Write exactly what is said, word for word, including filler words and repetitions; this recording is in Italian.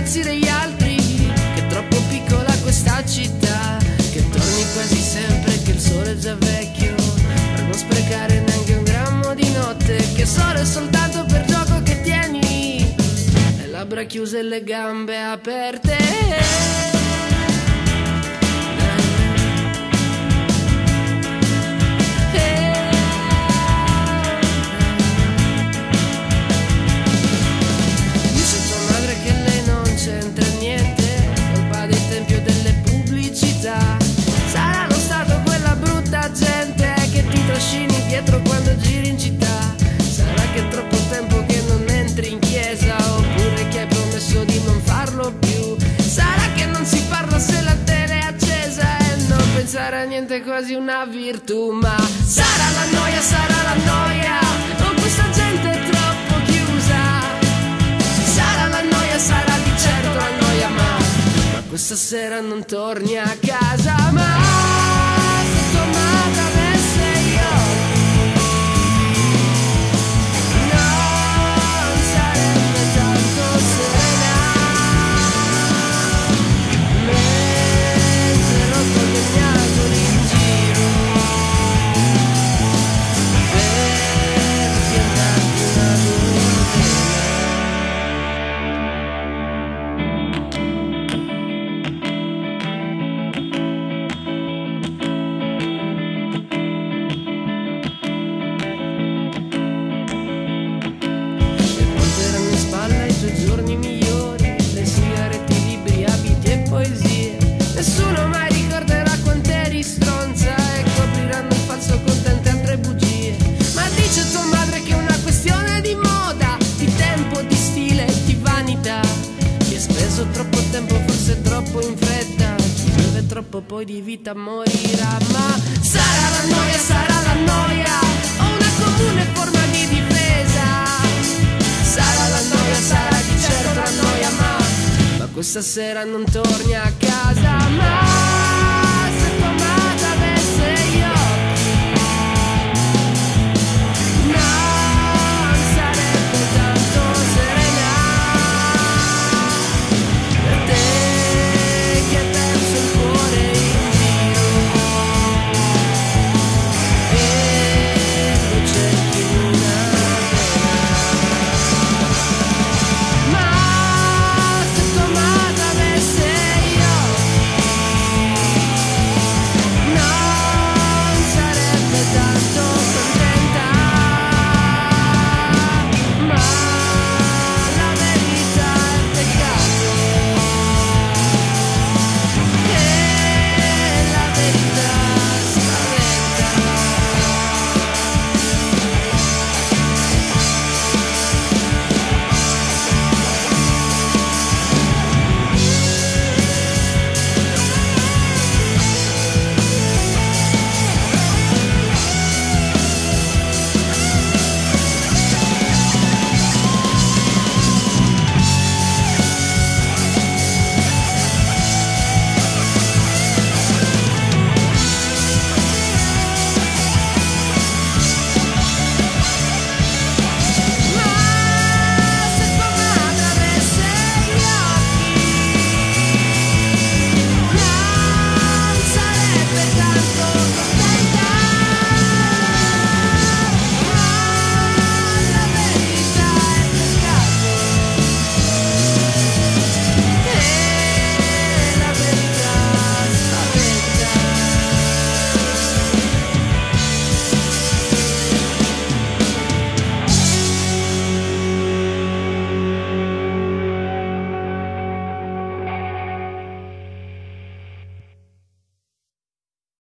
prezzi degli altri, che è troppo piccola questa città, che torni quasi sempre che il sole è già vecchio, per non sprecare neanche un grammo di notte, che solo è soltanto per gioco che tieni le labbra chiuse e le gambe aperte. Sarà lo stato quella brutta gente che ti trascini dietro quando giri in città. Sarà che è troppo tempo che non entri in chiesa, oppure che hai promesso di non farlo più. Sarà che non si parla se la tele è accesa e non pensare a niente è quasi una virtù. Ma sarà la noia, sarà la noia, con questa gente è troppo chiusa. Sarà la noia, sarà di certo la noia, ma questa sera non torni a casa. Ma se tornata avesse io, non sarebbe tanto serena, mentre rotto che mi auguri in giro per piantarti una donna. Giorni migliori, le sigarette, i libri, abiti e poesie. Nessuno mai ricorderà quanto eri stronza e copriranno il falso con tante altre bugie. Ma dice tua madre che è una questione di moda, di tempo, di stile, di vanità, che hai speso troppo tempo, forse troppo in fretta, chi vive troppo poi di vita morirà. Ma sarà la noia, sarà la noia, o una comune forma di difesa. Sarà la noia, sarà di certo la noia, ma, ma questa sera non torni a casa. Ma